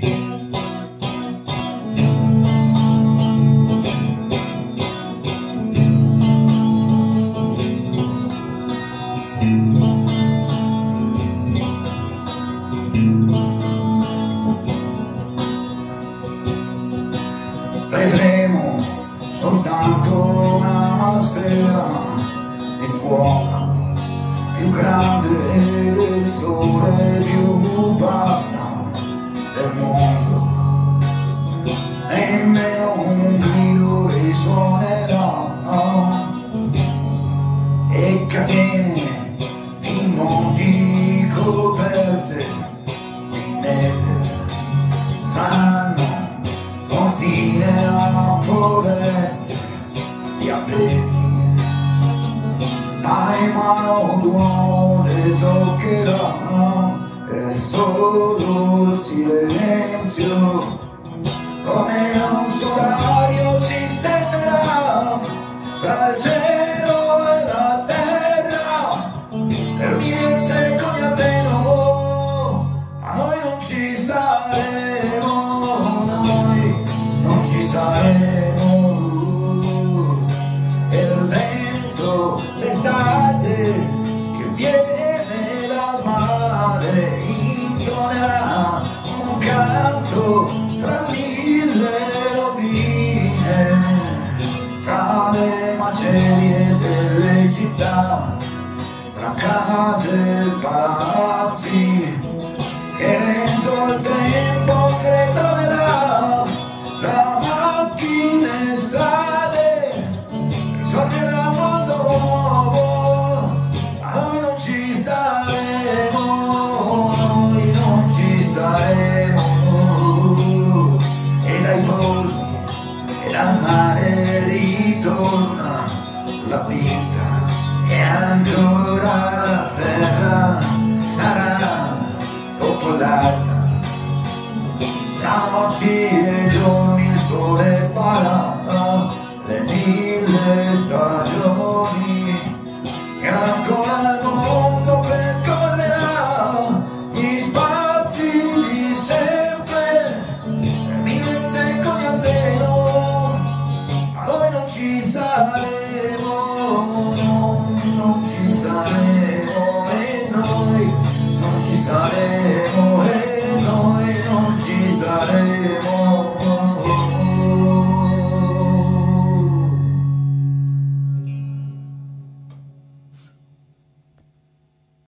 Vedremo soltanto una sfera di fuoco più grande del sole, più vasta del mondo. Nemmeno un grido risuonerà, e catene di monti coperte di neve saranno confine a foreste di abeti. Mai mano d'uomo le toccherà, è solo il silenzio, come un solario si stenderà tra il cielo e la terra per 1000 secoli almeno, ma noi non ci saremo, noi non ci saremo. E il vento d'estate che viene dal mare intonerà un canto tra 1000 rovine, tra le macerie delle città, tra case e palazzi, che lento il tempo scretolerà, tra macchine e strade, risorgerà un mondo nuovo, ma noi non ci saremo, noi non ci saremo. E dai boschi e dal mare ritorna la vita, e ancora la terra sarà popolata. Tra notti e giorni il sole farà